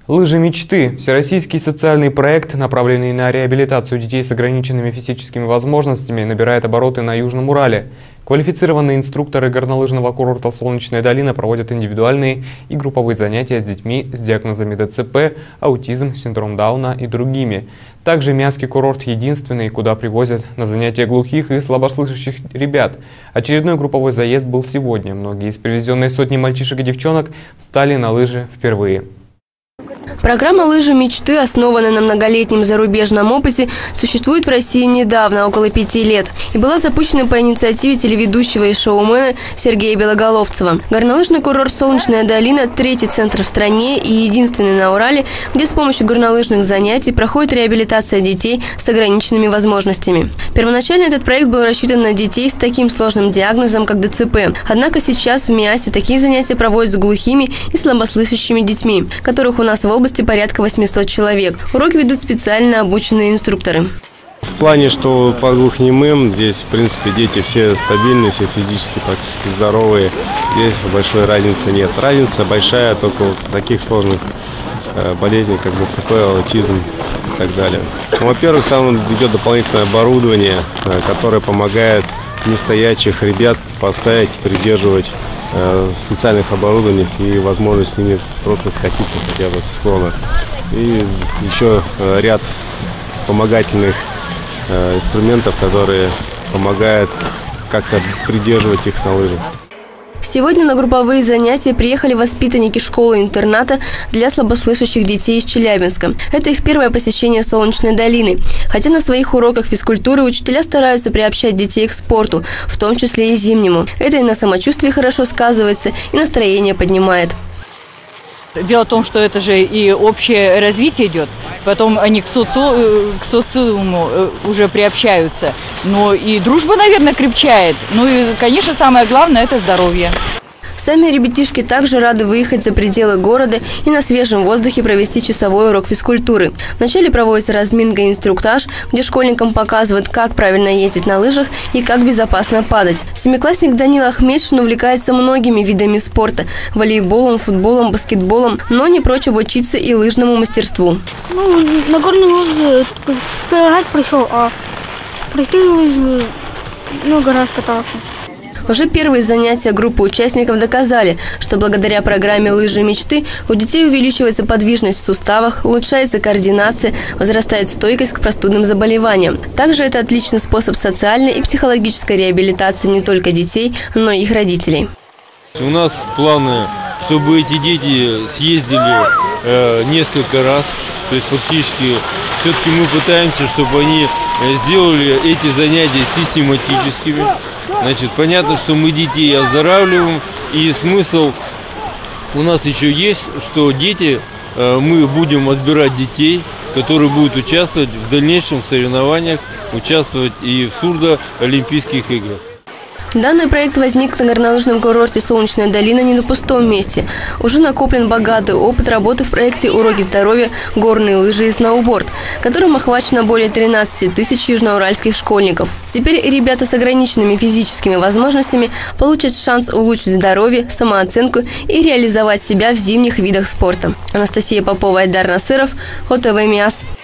Лыжи мечты – всероссийский социальный проект, направленный на реабилитацию детей с ограниченными физическими возможностями, набирает обороты на Южном Урале. Квалифицированные инструкторы горнолыжного курорта «Солнечная долина» проводят индивидуальные и групповые занятия с детьми с диагнозами ДЦП, аутизм, синдром Дауна и другими. Также Миасский курорт единственный, куда привозят на занятия глухих и слабослышащих ребят. Очередной групповой заезд был сегодня. Многие из привезенной сотни мальчишек и девчонок встали на лыжи впервые. Программа «Лыжи мечты», основанная на многолетнем зарубежном опыте, существует в России недавно, около 5 лет, и была запущена по инициативе телеведущего и шоумена Сергея Белоголовцева. Горнолыжный курорт «Солнечная долина» – третий центр в стране и единственный на Урале, где с помощью горнолыжных занятий проходит реабилитация детей с ограниченными возможностями. Первоначально этот проект был рассчитан на детей с таким сложным диагнозом, как ДЦП. Однако сейчас в Миасе такие занятия проводят с глухими и слабослышащими детьми, которых у нас в области порядка 800 человек. Уроки ведут специально обученные инструкторы. В плане, что по глухонемым здесь, в принципе, дети все стабильные, все физически практически здоровые. Здесь большой разницы нет. Разница большая только в таких сложных болезнях, как ДЦП, аутизм и так далее. Во-первых, там идет дополнительное оборудование, которое помогает нестоячих ребят поставить, придерживать специальных оборудований и возможность с ними просто скатиться хотя бы со склона. И еще ряд вспомогательных инструментов, которые помогают как-то придерживать их на лыжах. Сегодня на групповые занятия приехали воспитанники школы-интерната для слабослышащих детей из Челябинска. Это их первое посещение Солнечной долины. Хотя на своих уроках физкультуры учителя стараются приобщать детей к спорту, в том числе и зимнему. Это и на самочувствии хорошо сказывается, и настроение поднимает. Дело в том, что это же и общее развитие идет, потом они к социуму уже приобщаются, но и дружба, наверное, крепчает. Ну и, конечно, самое главное – это здоровье. Сами ребятишки также рады выехать за пределы города и на свежем воздухе провести часовой урок физкультуры. Вначале проводится разминка и инструктаж, где школьникам показывают, как правильно ездить на лыжах и как безопасно падать. Семиклассник Данил Ахмедшин увлекается многими видами спорта – волейболом, футболом, баскетболом, но не прочь обучиться и лыжному мастерству. На горные лыжи первый раз пришел, а простые лыжи много раз катался. Уже первые занятия группы участников доказали, что благодаря программе «Лыжи мечты» у детей увеличивается подвижность в суставах, улучшается координация, возрастает стойкость к простудным заболеваниям. Также это отличный способ социальной и психологической реабилитации не только детей, но и их родителей. У нас планы, чтобы эти дети съездили несколько раз. То есть фактически все-таки мы пытаемся, чтобы они сделали эти занятия систематическими. Значит, понятно, что мы детей оздоравливаем, и смысл у нас еще есть, что дети, мы будем отбирать детей, которые будут участвовать в дальнейшем соревнованиях, участвовать и в сурдо-олимпийских играх. Данный проект возник на горнолыжном курорте «Солнечная долина» не на пустом месте. Уже накоплен богатый опыт работы в проекте «Уроки здоровья. Горные лыжи и сноуборд», которым охвачено более 13 тысяч южноуральских школьников. Теперь ребята с ограниченными физическими возможностями получат шанс улучшить здоровье, самооценку и реализовать себя в зимних видах спорта. Анастасия Попова, Айдар Насыров, ОТВ Миас.